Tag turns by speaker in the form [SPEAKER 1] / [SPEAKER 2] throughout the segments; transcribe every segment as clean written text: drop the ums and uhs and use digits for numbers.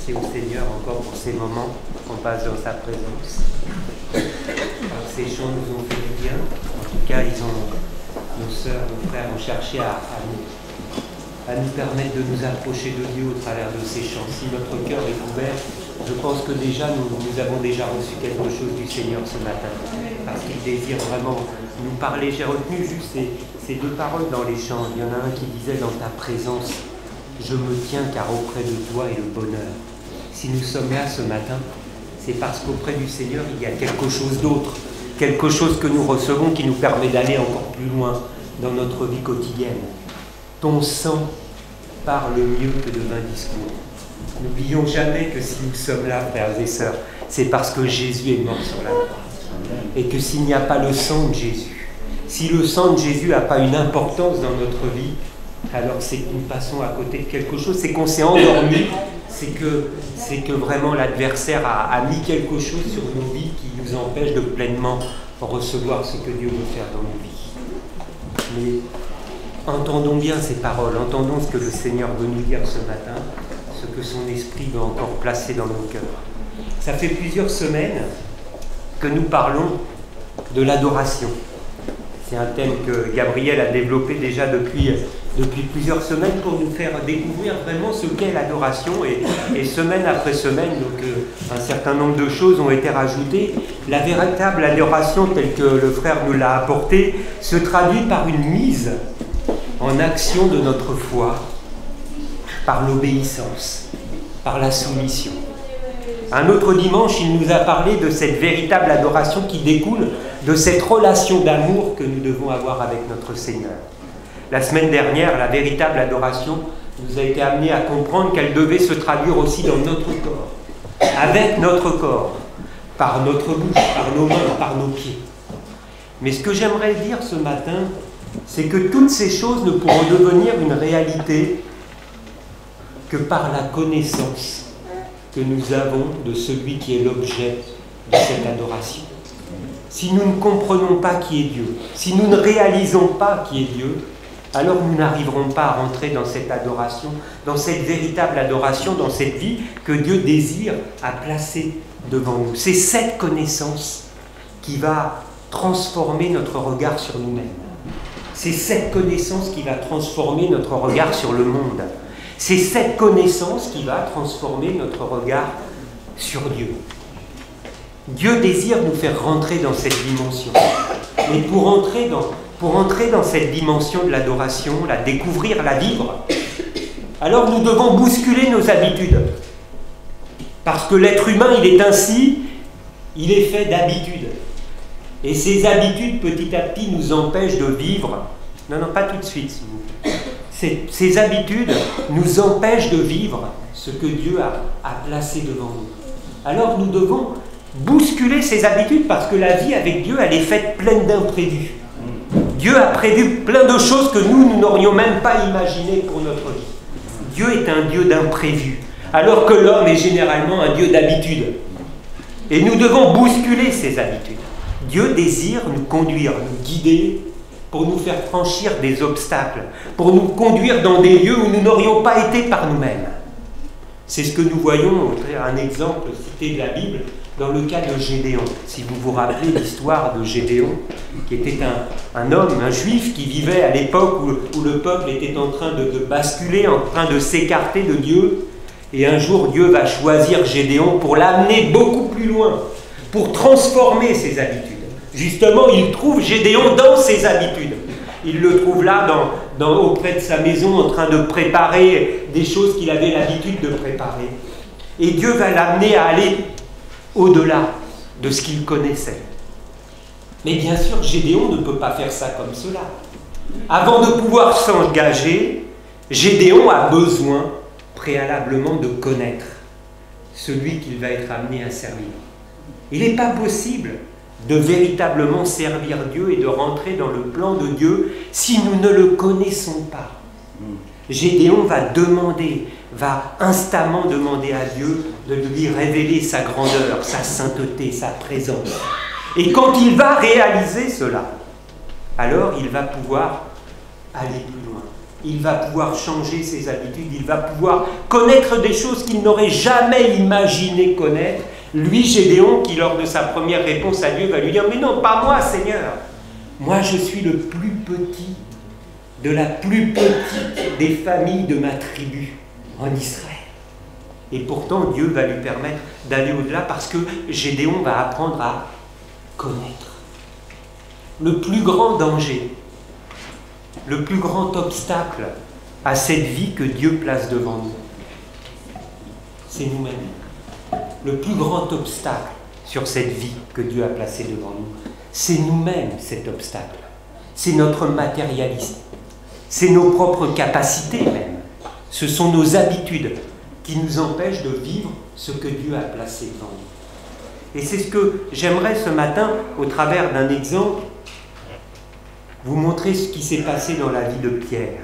[SPEAKER 1] Merci au Seigneur encore pour ces moments qu'on passe dans sa présence. Alors, ces chants nous ont fait du bien. En tout cas, nos sœurs, nos frères ont cherché à nous permettre de nous approcher de Dieu au travers de ces chants. Si notre cœur est ouvert, je pense que déjà nous avons déjà reçu quelque chose du Seigneur ce matin. Parce qu'il désire vraiment nous parler. J'ai retenu juste ces deux paroles dans les chants. Il y en a un qui disait « Dans ta présence, je me tiens car auprès de toi est le bonheur ». Si nous sommes là ce matin, c'est parce qu'auprès du Seigneur, il y a quelque chose d'autre. Quelque chose que nous recevons qui nous permet d'aller encore plus loin dans notre vie quotidienne. Ton sang parle mieux que de 20 discours. N'oublions jamais que si nous sommes là, frères et sœurs, c'est parce que Jésus est mort sur la croix. Et que s'il n'y a pas le sang de Jésus, si le sang de Jésus n'a pas une importance dans notre vie, alors c'est que nous passons à côté de quelque chose, c'est qu'on s'est endormi, c'est que vraiment l'adversaire a mis quelque chose sur nos vies qui nous empêche de pleinement recevoir ce que Dieu veut faire dans nos vies. Mais entendons bien ces paroles, entendons ce que le Seigneur veut nous dire ce matin, ce que son esprit veut encore placer dans nos cœurs. Ça fait plusieurs semaines que nous parlons de l'adoration. C'est un thème que Gabriel a développé déjà depuis plusieurs semaines pour nous faire découvrir vraiment ce qu'est l'adoration. Et semaine après semaine, donc, un certain nombre de choses ont été rajoutées. La véritable adoration, telle que le frère nous l'a apportée, se traduit par une mise en action de notre foi, par l'obéissance, par la soumission. Un autre dimanche, il nous a parlé de cette véritable adoration qui découle de cette relation d'amour que nous devons avoir avec notre Seigneur. La semaine dernière, la véritable adoration nous a été amenée à comprendre qu'elle devait se traduire aussi dans notre corps, avec notre corps, par notre bouche, par nos mains, par nos pieds. Mais ce que j'aimerais dire ce matin, c'est que toutes ces choses ne pourront devenir une réalité que par la connaissance que nous avons de celui qui est l'objet de cette adoration. Si nous ne comprenons pas qui est Dieu, si nous ne réalisons pas qui est Dieu, alors nous n'arriverons pas à rentrer dans cette adoration, dans cette véritable adoration, dans cette vie que Dieu désire à placer devant nous. C'est cette connaissance qui va transformer notre regard sur nous-mêmes. C'est cette connaissance qui va transformer notre regard sur le monde. C'est cette connaissance qui va transformer notre regard sur Dieu. Dieu désire nous faire rentrer dans cette dimension. Mais pour entrer dans cette dimension de l'adoration, la découvrir, la vivre, alors nous devons bousculer nos habitudes. Parce que l'être humain, il est ainsi, il est fait d'habitudes. Et ces habitudes, petit à petit, nous empêchent de vivre. Non, pas tout de suite, s'il vous plaît. Ces habitudes nous empêchent de vivre ce que Dieu a placé devant nous. Alors nous devons bousculer ces habitudes parce que la vie avec Dieu, elle est faite pleine d'imprévus. Dieu a prévu plein de choses que nous n'aurions même pas imaginées pour notre vie. Dieu est un Dieu d'imprévus, alors que l'homme est généralement un Dieu d'habitude. Et nous devons bousculer ces habitudes. Dieu désire nous conduire, nous guider, pour nous faire franchir des obstacles, pour nous conduire dans des lieux où nous n'aurions pas été par nous-mêmes. C'est ce que nous voyons, un exemple cité de la Bible, dans le cas de Gédéon. Si vous vous rappelez l'histoire de Gédéon, qui était un homme, un juif, qui vivait à l'époque où le peuple était en train de basculer, en train de s'écarter de Dieu, et un jour Dieu va choisir Gédéon pour l'amener beaucoup plus loin, pour transformer ses habitudes. Justement, il trouve Gédéon dans ses habitudes. Il le trouve là, auprès de sa maison, en train de préparer des choses qu'il avait l'habitude de préparer. Et Dieu va l'amener à aller au-delà de ce qu'il connaissait. Mais bien sûr, Gédéon ne peut pas faire ça comme cela. Avant de pouvoir s'engager, Gédéon a besoin préalablement de connaître celui qu'il va être amené à servir. Il n'est pas possible de véritablement servir Dieu et de rentrer dans le plan de Dieu si nous ne le connaissons pas. Gédéon va instamment demander à Dieu de lui révéler sa grandeur, sa sainteté, sa présence. Et quand il va réaliser cela, alors il va pouvoir aller plus loin. il va pouvoir changer ses habitudes, il va pouvoir connaître des choses qu'il n'aurait jamais imaginé connaître. Lui, Gédéon, qui lors de sa première réponse à Dieu va lui dire « Mais non, pas moi, Seigneur. Moi, je suis le plus petit de la plus petite des familles de ma tribu en Israël. » Et pourtant, Dieu va lui permettre d'aller au-delà parce que Gédéon va apprendre à connaître. Le plus grand danger, le plus grand obstacle à cette vie que Dieu place devant nous, c'est nous-mêmes. Le plus grand obstacle sur cette vie que Dieu a placée devant nous, c'est nous-mêmes cet obstacle. C'est notre matérialisme. C'est nos propres capacités même. Ce sont nos habitudes qui nous empêchent de vivre ce que Dieu a placé devant nous. Et c'est ce que j'aimerais ce matin, au travers d'un exemple, vous montrer ce qui s'est passé dans la vie de Pierre.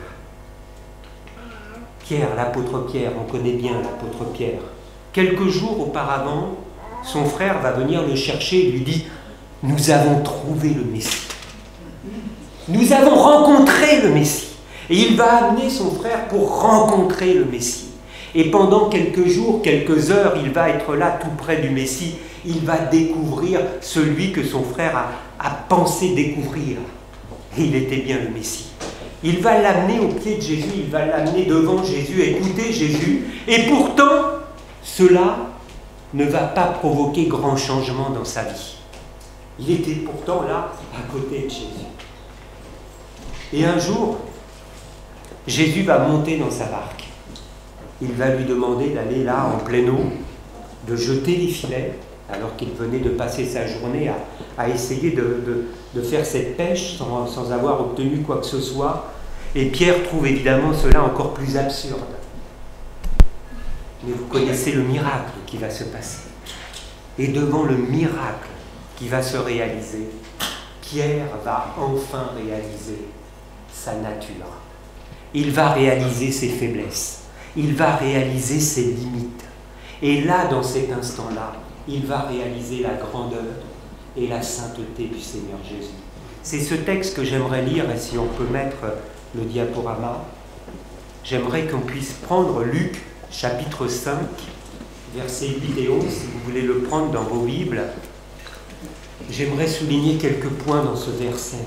[SPEAKER 1] Pierre, l'apôtre Pierre, on connaît bien l'apôtre Pierre. Quelques jours auparavant, son frère va venir le chercher et lui dit « Nous avons trouvé le Messie. Nous avons rencontré le Messie. » Et il va amener son frère pour rencontrer le Messie. Et pendant quelques jours, quelques heures, il va être là tout près du Messie. Il va découvrir celui que son frère a pensé découvrir. Et il était bien le Messie. Il va l'amener au pied de Jésus, il va l'amener devant Jésus, écouter Jésus. Et pourtant, cela ne va pas provoquer grand changement dans sa vie. Il était pourtant là, à côté de Jésus. Et un jour, Jésus va monter dans sa barque. Il va lui demander d'aller là, en pleine eau, de jeter les filets, alors qu'il venait de passer sa journée à essayer de faire cette pêche sans avoir obtenu quoi que ce soit. Et Pierre trouve évidemment cela encore plus absurde. Mais vous connaissez le miracle qui va se passer. Et devant le miracle qui va se réaliser, Pierre va enfin réaliser sa nature. Il va réaliser ses faiblesses. Il va réaliser ses limites. Et là, dans cet instant-là, il va réaliser la grandeur et la sainteté du Seigneur Jésus. C'est ce texte que j'aimerais lire, et si on peut mettre le diaporama, j'aimerais qu'on puisse prendre Luc, chapitre 5, versets 8 et 11, si vous voulez le prendre dans vos Bibles. J'aimerais souligner quelques points dans ce verset.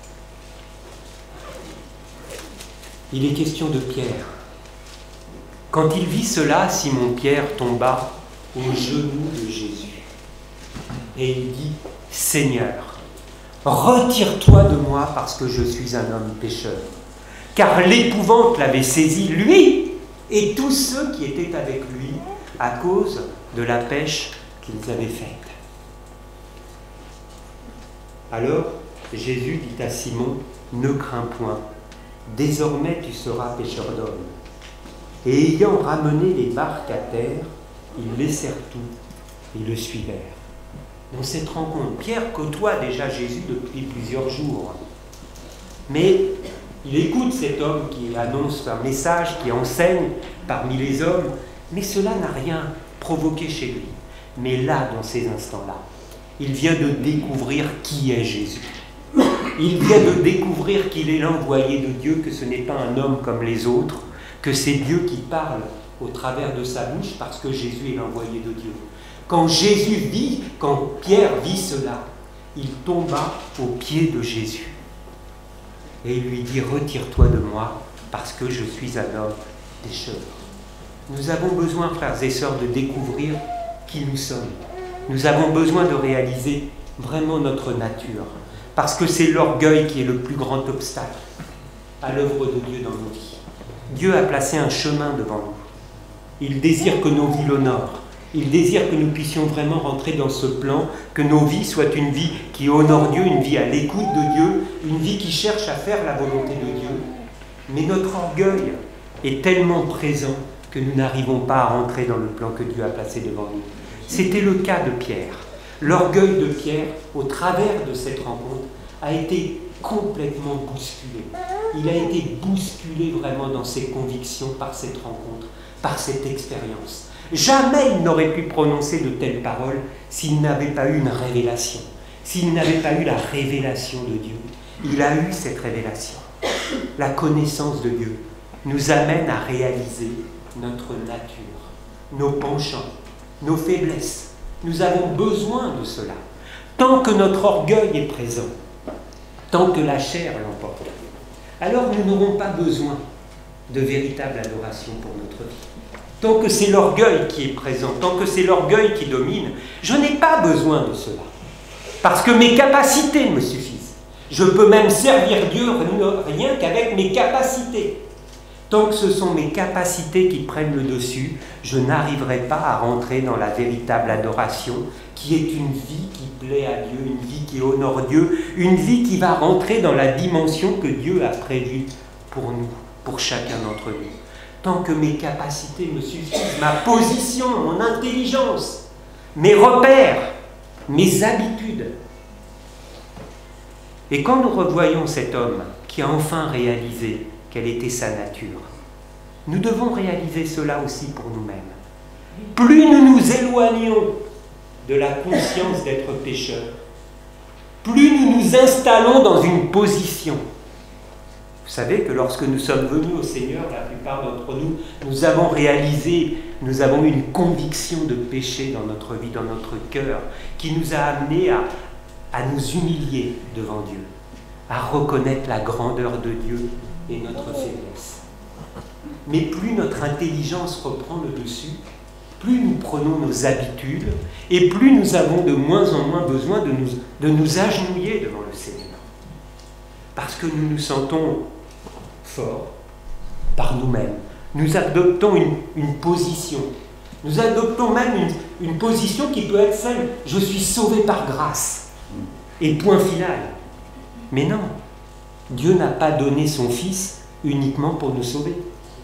[SPEAKER 1] Il est question de Pierre. Quand il vit cela, Simon-Pierre tomba aux genoux de Jésus. Et il dit, « Seigneur, retire-toi de moi parce que je suis un homme pécheur. » Car l'épouvante l'avait saisi, lui et tous ceux qui étaient avec lui, à cause de la pêche qu'ils avaient faite. Alors Jésus dit à Simon, « Ne crains point, désormais tu seras pêcheur d'hommes. » Et ayant ramené les barques à terre, ils laissèrent tout et le suivèrent. Dans cette rencontre, Pierre côtoie déjà Jésus depuis plusieurs jours. Mais il écoute cet homme qui annonce un message, qui enseigne parmi les hommes, mais cela n'a rien provoqué chez lui. Mais là, dans ces instants-là, il vient de découvrir qui est Jésus. Il vient de découvrir qu'il est l'envoyé de Dieu, que ce n'est pas un homme comme les autres, que c'est Dieu qui parle au travers de sa bouche parce que Jésus est l'envoyé de Dieu. Quand Pierre vit cela, il tomba aux pieds de Jésus. Et il lui dit, « Retire-toi de moi parce que je suis un homme pécheur. » Nous avons besoin, frères et sœurs, de découvrir qui nous sommes. Nous avons besoin de réaliser vraiment notre nature. Parce que c'est l'orgueil qui est le plus grand obstacle à l'œuvre de Dieu dans nos vies. Dieu a placé un chemin devant nous. Il désire que nos vies l'honorent. Il désire que nous puissions vraiment rentrer dans ce plan, que nos vies soient une vie qui honore Dieu, une vie à l'écoute de Dieu, une vie qui cherche à faire la volonté de Dieu. Mais notre orgueil est tellement présent que nous n'arrivons pas à rentrer dans le plan que Dieu a placé devant nous. C'était le cas de Pierre. L'orgueil de Pierre, au travers de cette rencontre, a été complètement bousculé. Il a été bousculé vraiment dans ses convictions par cette rencontre, par cette expérience. Jamais il n'aurait pu prononcer de telles paroles s'il n'avait pas eu une révélation, s'il n'avait pas eu la révélation de Dieu. Il a eu cette révélation, la connaissance de Dieu. nous amène à réaliser notre nature, nos penchants, nos faiblesses. Nous avons besoin de cela. Tant que notre orgueil est présent, tant que la chair l'emporte, alors nous n'aurons pas besoin de véritable adoration pour notre vie. Tant que c'est l'orgueil qui est présent, tant que c'est l'orgueil qui domine, je n'ai pas besoin de cela. Parce que mes capacités me suffisent. Je peux même servir Dieu rien qu'avec mes capacités. Tant que ce sont mes capacités qui prennent le dessus, je n'arriverai pas à rentrer dans la véritable adoration, qui est une vie qui plaît à Dieu, une vie qui honore Dieu, une vie qui va rentrer dans la dimension que Dieu a prévue pour nous, pour chacun d'entre nous. Tant que mes capacités me suffisent, ma position, mon intelligence, mes repères, mes habitudes. Et quand nous revoyons cet homme qui a enfin réalisé quelle était sa nature, nous devons réaliser cela aussi pour nous-mêmes. Plus nous nous éloignons de la conscience d'être pécheurs, plus nous nous installons dans une position. Vous savez que lorsque nous sommes venus au Seigneur, la plupart d'entre nous, nous avons réalisé, nous avons eu une conviction de péché dans notre vie, dans notre cœur, qui nous a amenés à nous humilier devant Dieu, à reconnaître la grandeur de Dieu et notre faiblesse. Mais plus notre intelligence reprend le dessus, plus nous prenons nos habitudes et plus nous avons de moins en moins besoin de nous agenouiller devant le Seigneur. Parce que nous nous sentons forts par nous-mêmes. Nous adoptons une position. Nous adoptons même une position qui peut être celle « je suis sauvé par grâce » et point final. Mais non, Dieu n'a pas donné son Fils uniquement pour nous sauver.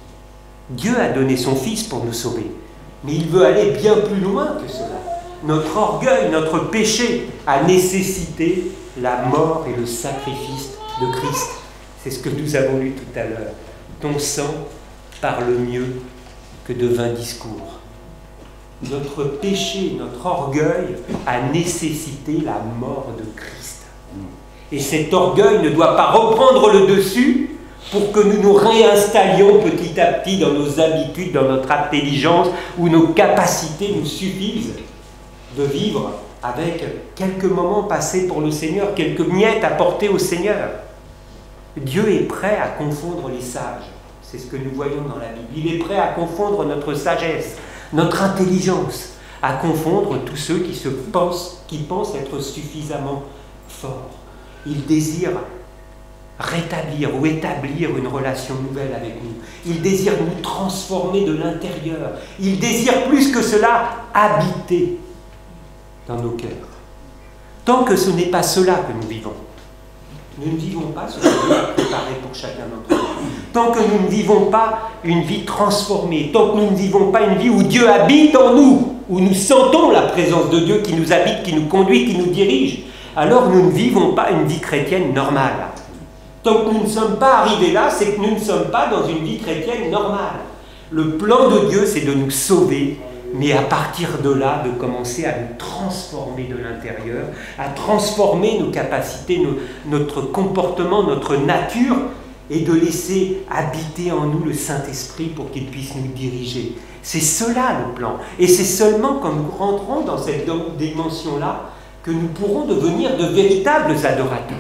[SPEAKER 1] Dieu a donné son Fils pour nous sauver. Mais il veut aller bien plus loin que cela. Notre orgueil, notre péché a nécessité la mort et le sacrifice de Christ. C'est ce que nous avons lu tout à l'heure. Ton sang parle mieux que de vains discours. Notre péché, notre orgueil a nécessité la mort de Christ. Et cet orgueil ne doit pas reprendre le dessus pour que nous nous réinstallions petit à petit dans nos habitudes, dans notre intelligence, où nos capacités nous suffisent de vivre avec quelques moments passés pour le Seigneur, quelques miettes apportées au Seigneur. Dieu est prêt à confondre les sages. C'est ce que nous voyons dans la Bible. Il est prêt à confondre notre sagesse, notre intelligence, à confondre tous ceux qui pensent être suffisamment forts. Il désire rétablir ou établir une relation nouvelle avec nous. Il désire nous transformer de l'intérieur. Il désire plus que cela habiter dans nos cœurs. Tant que ce n'est pas cela que nous vivons, nous ne vivons pas ce que Dieu a préparé pour chacun d'entre nous. Tant que nous ne vivons pas une vie transformée, tant que nous ne vivons pas une vie où Dieu habite en nous, où nous sentons la présence de Dieu qui nous habite, qui nous conduit, qui nous dirige, alors nous ne vivons pas une vie chrétienne normale. Tant que nous ne sommes pas arrivés là, c'est que nous ne sommes pas dans une vie chrétienne normale. Le plan de Dieu, c'est de nous sauver, mais à partir de là, de commencer à nous transformer de l'intérieur, à transformer nos capacités, notre comportement, notre nature, et de laisser habiter en nous le Saint-Esprit pour qu'il puisse nous diriger. C'est cela le plan. Et c'est seulement quand nous rentrons dans cette dimension-là que nous pourrons devenir de véritables adorateurs.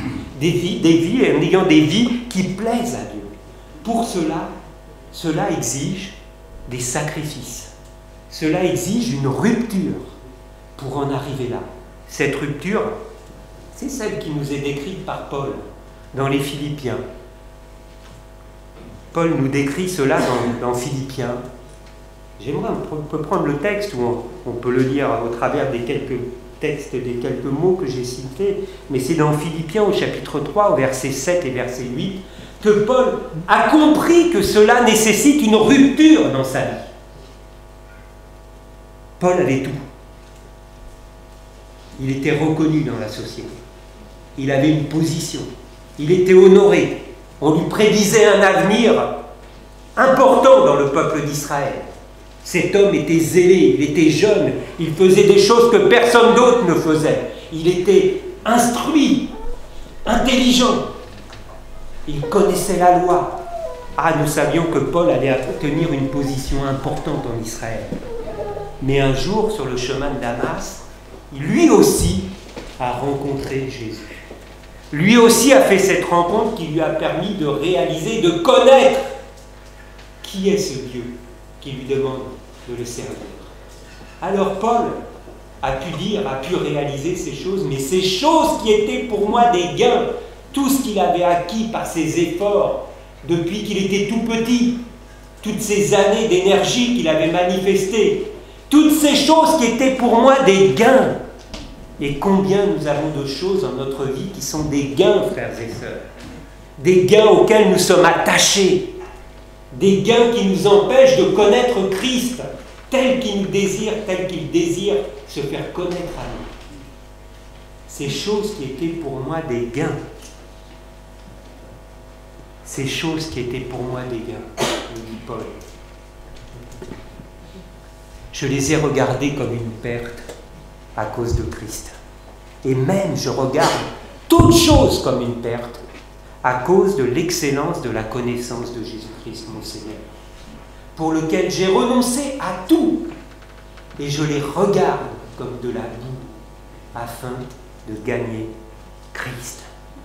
[SPEAKER 1] En ayant des vies qui plaisent à Dieu. Pour cela exige des sacrifices. Cela exige une rupture pour en arriver là. Cette rupture, c'est celle qui nous est décrite par Paul dans les Philippiens. Paul nous décrit cela dans Philippiens. On peut prendre le texte ou on peut le lire au travers des quelques textes, des quelques mots que j'ai cités, mais c'est dans Philippiens au chapitre 3, au verset 7 et verset 8, que Paul a compris que cela nécessite une rupture dans sa vie. Paul avait tout. Il était reconnu dans la société. Il avait une position. Il était honoré. On lui prédisait un avenir important dans le peuple d'Israël. Cet homme était zélé, il était jeune, il faisait des choses que personne d'autre ne faisait. Il était instruit, intelligent. Il connaissait la loi. Ah, nous savions que Paul allait tenir une position importante en Israël. Mais un jour, sur le chemin de Damas, lui aussi a rencontré Jésus. Lui aussi a fait cette rencontre qui lui a permis de réaliser, de connaître qui est ce Dieu qui lui demande de le servir. Alors Paul a pu réaliser ces choses, mais ces choses qui étaient pour moi des gains, tout ce qu'il avait acquis par ses efforts depuis qu'il était tout petit, toutes ces années d'énergie qu'il avait manifestées, toutes ces choses qui étaient pour moi des gains. Et combien nous avons de choses dans notre vie qui sont des gains, frères et sœurs, des gains auxquels nous sommes attachés, des gains qui nous empêchent de connaître Christ tel qu'il désire se faire connaître à nous. Ces choses qui étaient pour moi des gains, ces choses qui étaient pour moi des gains, nous dit Paul, je les ai regardées comme une perte à cause de Christ. Et même je regarde toutes choses comme une perte à cause de l'excellence de la connaissance de Jésus-Christ, mon Seigneur, pour lequel j'ai renoncé à tout, et je les regarde comme de la boue, afin de gagner Christ.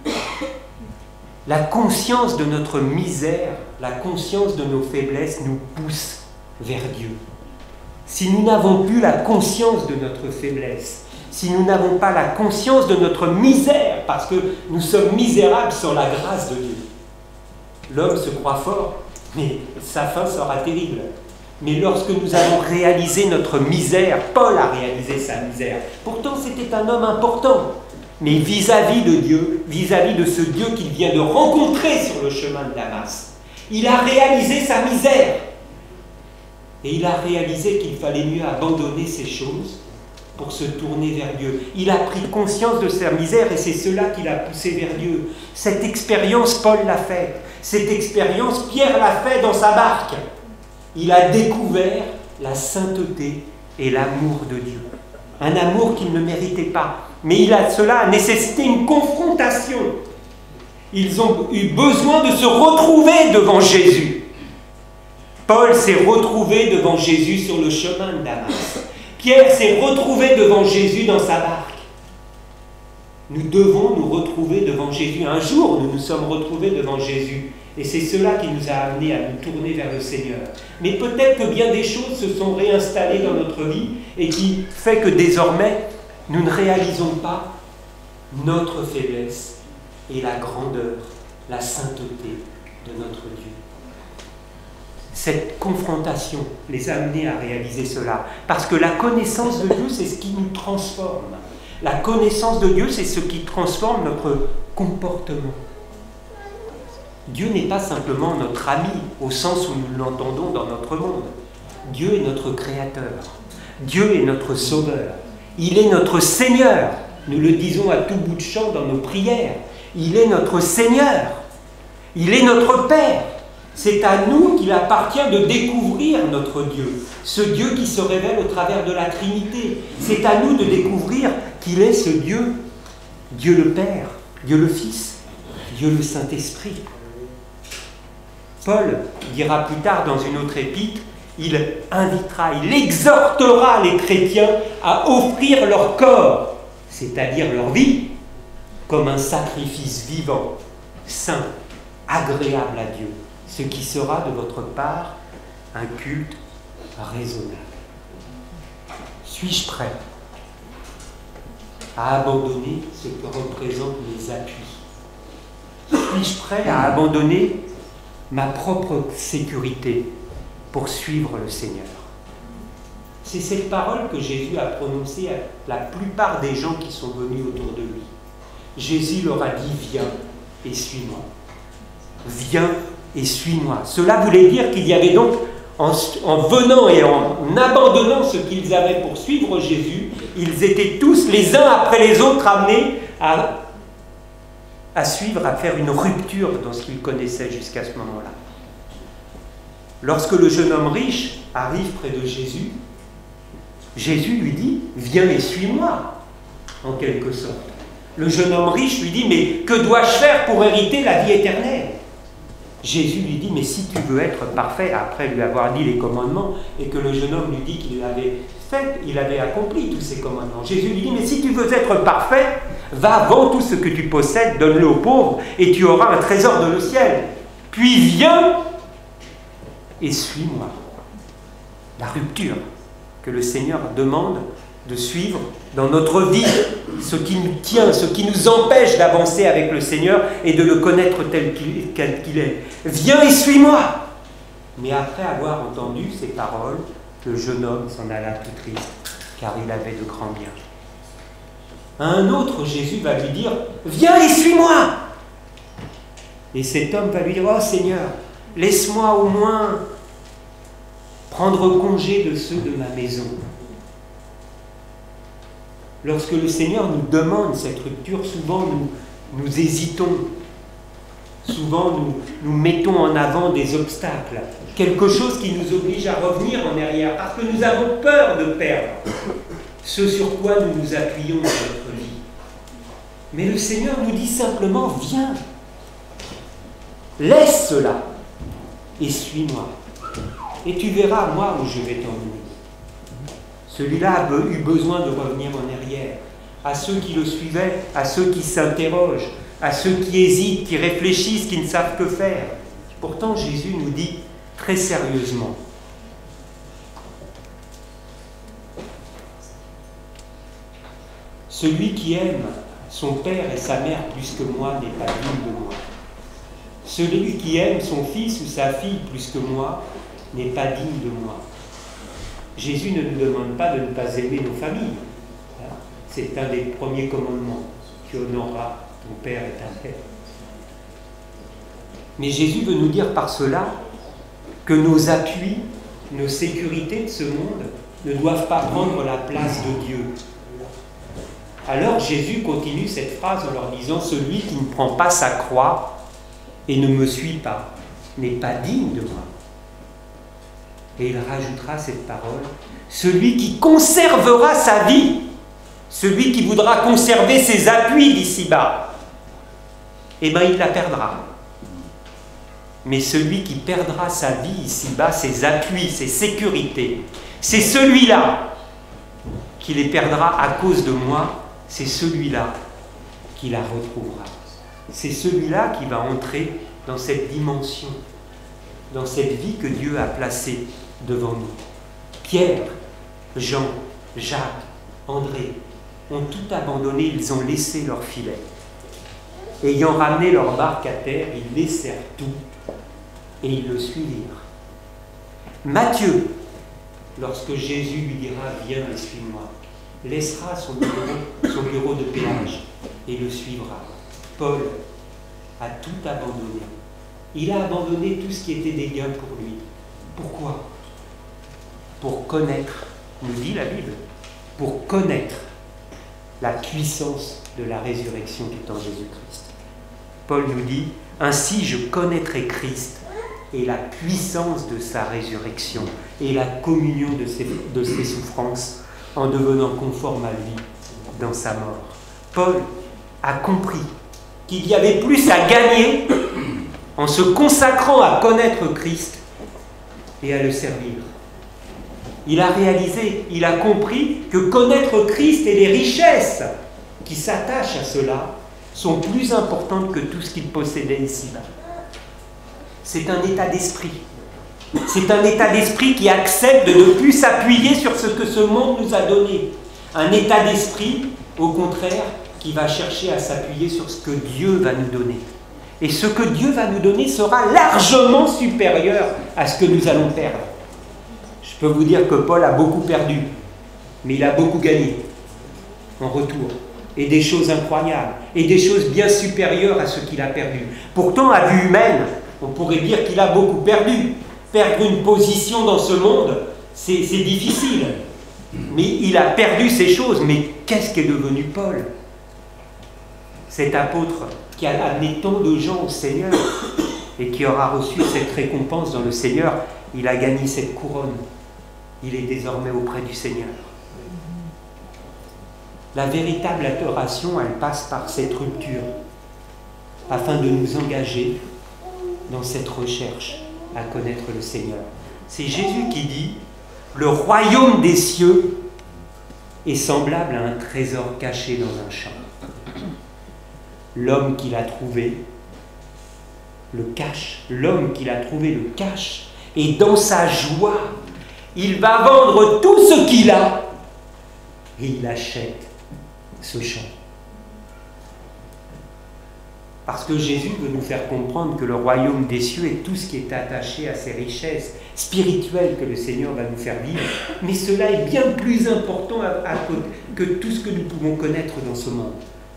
[SPEAKER 1] La conscience de notre misère, la conscience de nos faiblesses nous pousse vers Dieu. Si nous n'avons plus la conscience de notre faiblesse, si nous n'avons pas la conscience de notre misère, parce que nous sommes misérables sans la grâce de Dieu, l'homme se croit fort, mais sa fin sera terrible. Mais lorsque nous avons réalisé notre misère, Paul a réalisé sa misère. Pourtant, c'était un homme important. Mais vis-à-vis de Dieu, vis-à-vis de ce Dieu qu'il vient de rencontrer sur le chemin de Damas, il a réalisé sa misère. Et il a réalisé qu'il fallait mieux abandonner ces choses pour se tourner vers Dieu. Il a pris conscience de sa misère et c'est cela qui l'a poussé vers Dieu. Cette expérience, Paul l'a faite. Cette expérience, Pierre l'a fait dans sa barque. Il a découvert la sainteté et l'amour de Dieu. Un amour qu'il ne méritait pas. Mais cela a nécessité une confrontation. Ils ont eu besoin de se retrouver devant Jésus. Paul s'est retrouvé devant Jésus sur le chemin de Damas. Pierre s'est retrouvé devant Jésus dans sa barque. Nous devons nous retrouver devant Jésus. Un jour, nous nous sommes retrouvés devant Jésus. Et c'est cela qui nous a amenés à nous tourner vers le Seigneur. Mais peut-être que bien des choses se sont réinstallées dans notre vie et qui fait que désormais, nous ne réalisons pas notre faiblesse et la grandeur, la sainteté de notre Dieu. Cette confrontation les a amenés à réaliser cela. Parce que la connaissance de Dieu, c'est ce qui nous transforme. La connaissance de Dieu, c'est ce qui transforme notre comportement. Dieu n'est pas simplement notre ami, au sens où nous l'entendons dans notre monde. Dieu est notre Créateur. Dieu est notre Sauveur. Il est notre Seigneur. Nous le disons à tout bout de champ dans nos prières. Il est notre Seigneur. Il est notre Père. C'est à nous qu'il appartient de découvrir notre Dieu. Ce Dieu qui se révèle au travers de la Trinité. C'est à nous de découvrir qu'il est ce Dieu. Dieu le Père, Dieu le Fils, Dieu le Saint-Esprit. Paul dira plus tard dans une autre épître, il invitera, il exhortera les chrétiens à offrir leur corps, c'est-à-dire leur vie, comme un sacrifice vivant, saint, agréable à Dieu, ce qui sera de votre part un culte raisonnable. Suis-je prêt à abandonner ce que représentent les appuis? Suis-je prêt à abandonner ma propre sécurité pour suivre le Seigneur? C'est cette parole que Jésus a prononcée à la plupart des gens qui sont venus autour de lui. Jésus leur a dit « Viens et suis-moi ». Viens et suis-moi. Cela voulait dire qu'il y avait donc, en venant et en abandonnant ce qu'ils avaient pour suivre Jésus, ils étaient tous les uns après les autres amenés à suivre, à faire une rupture dans ce qu'ils connaissaient jusqu'à ce moment-là. Lorsque le jeune homme riche arrive près de Jésus, Jésus lui dit « Viens et suis-moi », en quelque sorte. Le jeune homme riche lui dit « Mais que dois-je faire pour hériter la vie éternelle ?» Jésus lui dit, mais si tu veux être parfait, après lui avoir dit les commandements, et que le jeune homme lui dit qu'il avait fait, il avait accompli tous ces commandements. Jésus lui dit, mais si tu veux être parfait, va vends tout ce que tu possèdes, donne-le aux pauvres, et tu auras un trésor dans le ciel. Puis viens et suis-moi. La rupture que le Seigneur demande de suivre dans notre vie, ce qui nous tient, ce qui nous empêche d'avancer avec le Seigneur et de le connaître tel qu'il est. Viens et suis-moi. Mais après avoir entendu ces paroles, le jeune homme s'en alla tout triste, car il avait de grands biens. Un autre, Jésus va lui dire, viens et suis-moi. Et cet homme va lui dire, oh Seigneur, laisse-moi au moins prendre congé de ceux de ma maison. Lorsque le Seigneur nous demande cette rupture, souvent nous hésitons. Souvent nous mettons en avant des obstacles. Quelque chose qui nous oblige à revenir en arrière, parce que nous avons peur de perdre ce sur quoi nous nous appuyons dans notre vie. Mais le Seigneur nous dit simplement, viens, laisse cela et suis-moi. Et tu verras, moi, où je vais t'emmener. Celui-là a eu besoin de revenir en arrière. À ceux qui le suivaient, à ceux qui s'interrogent, à ceux qui hésitent, qui réfléchissent, qui ne savent que faire. Pourtant, Jésus nous dit très sérieusement, celui qui aime son père et sa mère plus que moi n'est pas digne de moi. Celui qui aime son fils ou sa fille plus que moi n'est pas digne de moi. Jésus ne nous demande pas de ne pas aimer nos familles. C'est un des premiers commandements. Tu honoreras ton père et ta mère. Mais Jésus veut nous dire par cela que nos appuis, nos sécurités de ce monde ne doivent pas prendre la place de Dieu. Alors Jésus continue cette phrase en leur disant, celui qui ne prend pas sa croix et ne me suit pas n'est pas digne de moi. Et il rajoutera cette parole, celui qui conservera sa vie, celui qui voudra conserver ses appuis d'ici-bas, eh bien il la perdra. Mais celui qui perdra sa vie ici-bas, ses appuis, ses sécurités, c'est celui-là qui les perdra à cause de moi, c'est celui-là qui la retrouvera. C'est celui-là qui va entrer dans cette dimension, dans cette vie que Dieu a placée devant nous. Pierre, Jean, Jacques, André ont tout abandonné, ils ont laissé leur filet. Ayant ramené leur barque à terre, ils laissèrent tout et ils le suivirent. Matthieu, lorsque Jésus lui dira « Viens et suis-moi », laissera son bureau de péage et le suivra. Paul a tout abandonné. Il a abandonné tout ce qui était des gains pour lui. Pourquoi ? Pour connaître, nous dit la Bible, pour connaître la puissance de la résurrection qui est en Jésus-Christ. Paul nous dit, ainsi je connaîtrai Christ et la puissance de sa résurrection et la communion de ses souffrances en devenant conforme à lui dans sa mort. Paul a compris qu'il y avait plus à gagner en se consacrant à connaître Christ et à le servir. Il a réalisé, il a compris que connaître Christ et les richesses qui s'attachent à cela sont plus importantes que tout ce qu'il possédait ici-bas. C'est un état d'esprit. C'est un état d'esprit qui accepte de ne plus s'appuyer sur ce que ce monde nous a donné. Un état d'esprit, au contraire, qui va chercher à s'appuyer sur ce que Dieu va nous donner. Et ce que Dieu va nous donner sera largement supérieur à ce que nous allons perdre. Je peux vous dire que Paul a beaucoup perdu, mais il a beaucoup gagné en retour. Et des choses incroyables, et des choses bien supérieures à ce qu'il a perdu. Pourtant, à vue humaine, on pourrait dire qu'il a beaucoup perdu. Perdre une position dans ce monde, c'est difficile. Mais il a perdu ces choses. Mais qu'est-ce qu'est devenu Paul ? Cet apôtre qui a amené tant de gens au Seigneur et qui aura reçu cette récompense dans le Seigneur, il a gagné cette couronne. Il est désormais auprès du Seigneur. La véritable adoration, elle passe par cette rupture, afin de nous engager dans cette recherche à connaître le Seigneur. C'est Jésus qui dit « Le royaume des cieux est semblable à un trésor caché dans un champ. L'homme qui l'a trouvé le cache. L'homme qui l'a trouvé le cache. Et dans sa joie, il va vendre tout ce qu'il a et il achète ce champ. » Parce que Jésus veut nous faire comprendre que le royaume des cieux est tout ce qui est attaché à ces richesses spirituelles que le Seigneur va nous faire vivre. Mais cela est bien plus important que tout ce que nous pouvons connaître dans ce monde.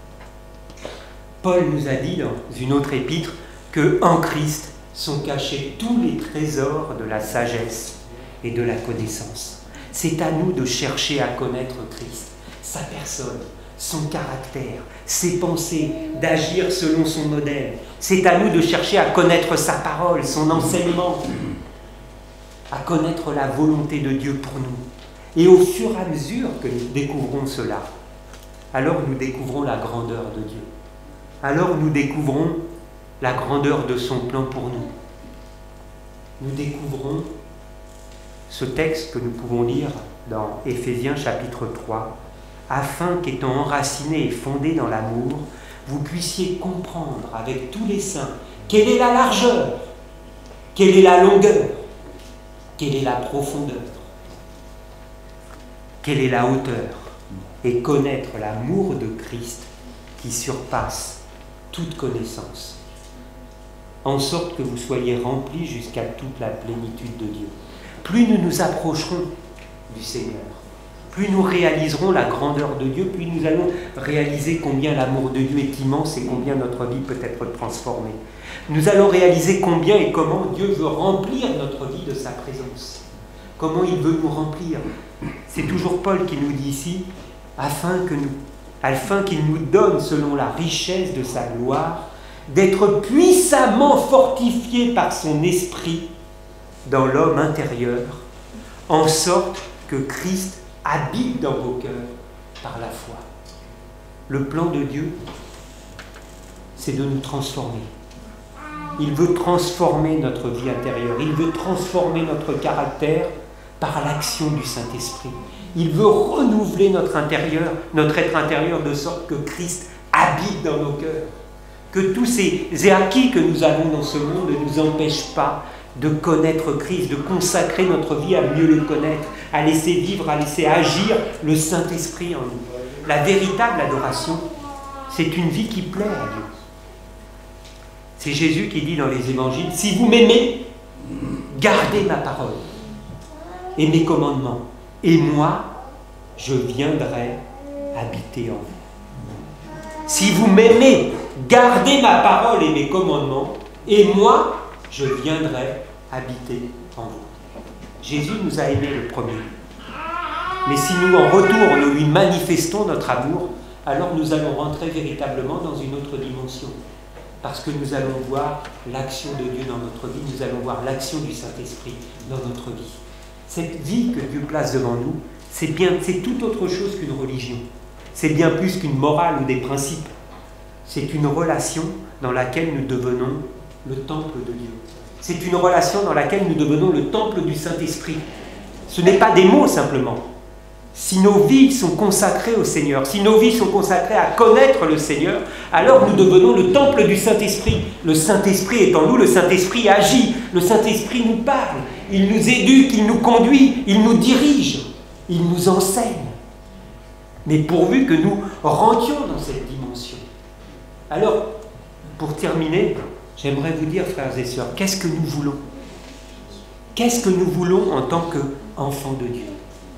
[SPEAKER 1] Paul nous a dit dans une autre épître qu'en Christ sont cachés tous les trésors de la sagesse et de la connaissance. C'est à nous de chercher à connaître Christ, sa personne, son caractère, ses pensées, d'agir selon son modèle. C'est à nous de chercher à connaître sa parole, son enseignement, à connaître la volonté de Dieu pour nous. Et au fur et à mesure que nous découvrons cela, alors nous découvrons la grandeur de Dieu. Alors nous découvrons la grandeur de son plan pour nous. Nous découvrons ce texte que nous pouvons lire dans Éphésiens chapitre 3, afin qu'étant enracinés et fondés dans l'amour, vous puissiez comprendre avec tous les saints quelle est la largeur, quelle est la longueur, quelle est la profondeur, quelle est la hauteur, et connaître l'amour de Christ qui surpasse toute connaissance, en sorte que vous soyez remplis jusqu'à toute la plénitude de Dieu. Plus nous nous approcherons du Seigneur, plus nous réaliserons la grandeur de Dieu, plus nous allons réaliser combien l'amour de Dieu est immense et combien notre vie peut être transformée. Nous allons réaliser combien et comment Dieu veut remplir notre vie de sa présence. Comment il veut nous remplir. C'est toujours Paul qui nous dit ici, afin qu'il nous donne, selon la richesse de sa gloire, d'être puissamment fortifiés par son esprit dans l'homme intérieur, en sorte que Christ habite dans vos cœurs par la foi. Le plan de Dieu, c'est de nous transformer. Il veut transformer notre vie intérieure. Il veut transformer notre caractère par l'action du Saint-Esprit. Il veut renouveler notre être intérieur, de sorte que Christ habite dans nos cœurs. Que tous ces acquis que nous avons dans ce monde ne nous empêchent pas de connaître Christ, de consacrer notre vie à mieux le connaître, à laisser vivre, à laisser agir le Saint-Esprit en nous. La véritable adoration, c'est une vie qui plaît à Dieu. C'est Jésus qui dit dans les évangiles, « Si vous m'aimez, gardez ma parole et mes commandements, et moi, je viendrai habiter en vous. » Si vous m'aimez, gardez ma parole et mes commandements, et moi, je viendrai habiter en vous. Jésus nous a aimés le premier. Mais si nous, en retour, nous lui manifestons notre amour, alors nous allons rentrer véritablement dans une autre dimension. Parce que nous allons voir l'action de Dieu dans notre vie, nous allons voir l'action du Saint-Esprit dans notre vie. Cette vie que Dieu place devant nous, c'est tout autre chose qu'une religion. C'est bien plus qu'une morale ou des principes. C'est une relation dans laquelle nous devenons le temple de Dieu. C'est une relation dans laquelle nous devenons le temple du Saint-Esprit. Ce n'est pas des mots simplement. Si nos vies sont consacrées au Seigneur, si nos vies sont consacrées à connaître le Seigneur, alors nous devenons le temple du Saint-Esprit. Le Saint-Esprit est en nous, le Saint-Esprit agit, le Saint-Esprit nous parle, il nous éduque, il nous conduit, il nous dirige, il nous enseigne. Mais pourvu que nous rentrions dans cette dimension. Alors, pour terminer, j'aimerais vous dire, frères et sœurs, qu'est-ce que nous voulons? Qu'est-ce que nous voulons en tant qu'enfants de Dieu?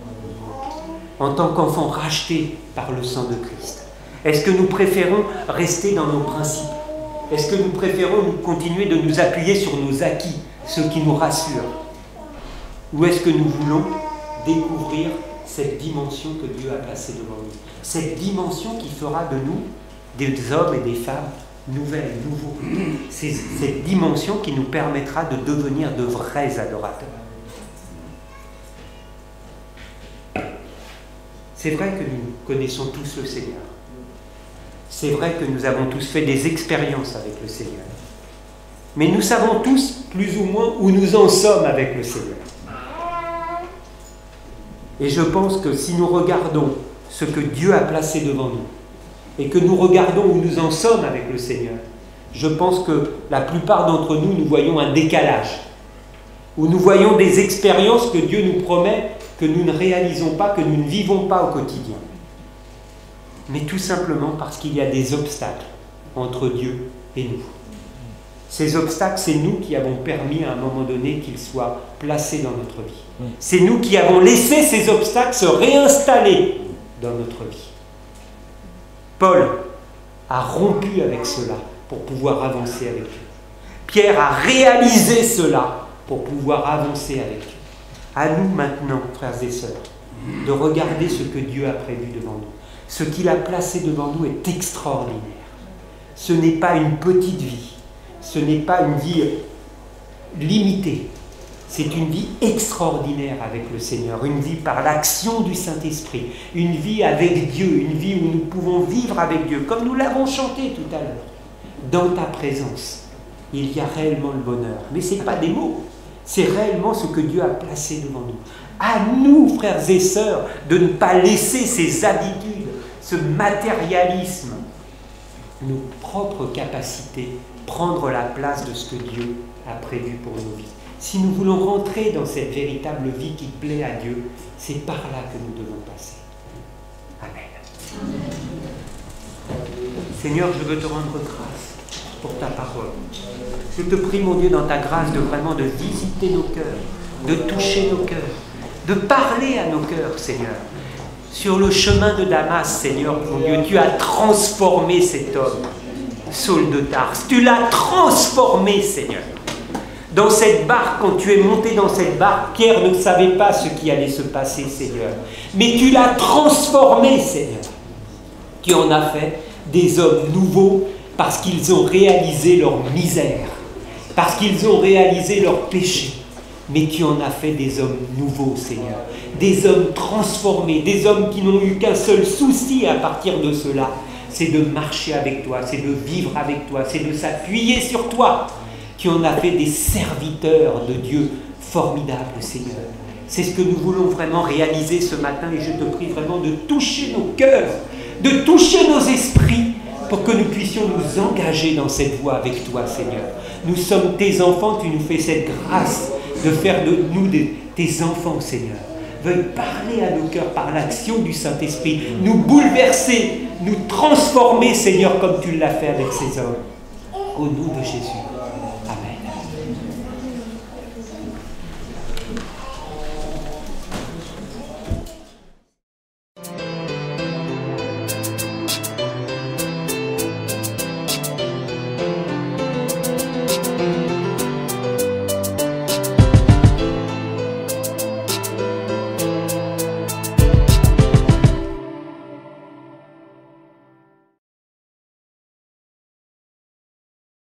[SPEAKER 1] En tant qu'enfants rachetés par le sang de Christ? Est-ce que nous préférons rester dans nos principes? Est-ce que nous préférons continuer de nous appuyer sur nos acquis, ceux qui nous rassurent? Ou est-ce que nous voulons découvrir cette dimension que Dieu a placée devant nous? Cette dimension qui fera de nous des hommes et des femmes nouvelles, nouveaux. C'est cette dimension qui nous permettra de devenir de vrais adorateurs. C'est vrai que nous connaissons tous le Seigneur. C'est vrai que nous avons tous fait des expériences avec le Seigneur. Mais nous savons tous, plus ou moins, où nous en sommes avec le Seigneur. Et je pense que si nous regardons ce que Dieu a placé devant nous, et que nous regardons où nous en sommes avec le Seigneur, je pense que la plupart d'entre nous, nous voyons un décalage, où nous voyons des expériences que Dieu nous promet, que nous ne réalisons pas, que nous ne vivons pas au quotidien. Mais tout simplement parce qu'il y a des obstacles entre Dieu et nous. Ces obstacles, c'est nous qui avons permis à un moment donné qu'ils soient placés dans notre vie. C'est nous qui avons laissé ces obstacles se réinstaller dans notre vie. Paul a rompu avec cela pour pouvoir avancer avec Dieu. Pierre a réalisé cela pour pouvoir avancer avec Dieu. À nous maintenant, frères et sœurs, de regarder ce que Dieu a prévu devant nous. Ce qu'il a placé devant nous est extraordinaire. Ce n'est pas une petite vie. Ce n'est pas une vie limitée. C'est une vie extraordinaire avec le Seigneur. Une vie par l'action du Saint-Esprit. Une vie avec Dieu. Une vie où nous pouvons vivre avec Dieu. Comme nous l'avons chanté tout à l'heure. Dans ta présence, il y a réellement le bonheur. Mais ce n'est pas des mots. C'est réellement ce que Dieu a placé devant nous. À nous, frères et sœurs, de ne pas laisser ces habitudes, ce matérialisme, nos propres capacités, prendre la place de ce que Dieu a prévu pour nos vies. Si nous voulons rentrer dans cette véritable vie qui plaît à Dieu, c'est par là que nous devons passer. Amen. Seigneur, je veux te rendre grâce pour ta parole. Je te prie, mon Dieu, dans ta grâce, de vraiment de visiter nos cœurs, de toucher nos cœurs, de parler à nos cœurs, Seigneur. Sur le chemin de Damas, Seigneur, mon Dieu, tu as transformé cet homme, Saul de Tarse. Tu l'as transformé, Seigneur. Dans cette barque, quand tu es monté dans cette barque, Pierre ne savait pas ce qui allait se passer, Seigneur. Mais tu l'as transformé, Seigneur. Tu en as fait des hommes nouveaux parce qu'ils ont réalisé leur misère, parce qu'ils ont réalisé leur péché. Mais tu en as fait des hommes nouveaux, Seigneur. Des hommes transformés, des hommes qui n'ont eu qu'un seul souci à partir de cela. C'est de marcher avec toi, c'est de vivre avec toi, c'est de s'appuyer sur toi. Tu en as fait des serviteurs de Dieu formidables, Seigneur. C'est ce que nous voulons vraiment réaliser ce matin et je te prie vraiment de toucher nos cœurs, de toucher nos esprits pour que nous puissions nous engager dans cette voie avec toi, Seigneur. Nous sommes tes enfants, tu nous fais cette grâce de faire de nous tes enfants, Seigneur. Veuille parler à nos cœurs par l'action du Saint-Esprit, nous bouleverser, nous transformer, Seigneur, comme tu l'as fait avec ces hommes. Au nom de Jésus.